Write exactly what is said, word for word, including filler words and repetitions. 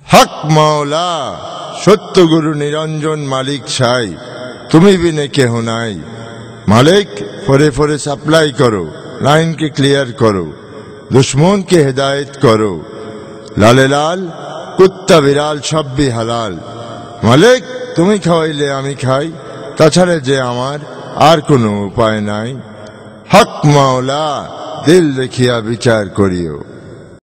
হক মাওলা সত্য গুরু নিরঞ্জন মালিক সাই, তুমি বিনে কেহ নাই। মালিক ফরে ফরে সাপ্লাই করো, লাইনকে ক্লিয়ার করো, দুশ্মনকে হেদায়েত করো। লালে লাল কুত্তা বিড়াল সবই হালাল। মালিক তুমি খাওয়াইলে আমি খাই, তাছাড়া যে আমার আর কোনো উপায় নাই। হক মাওলা দিল দেখিয়া বিচার করিও।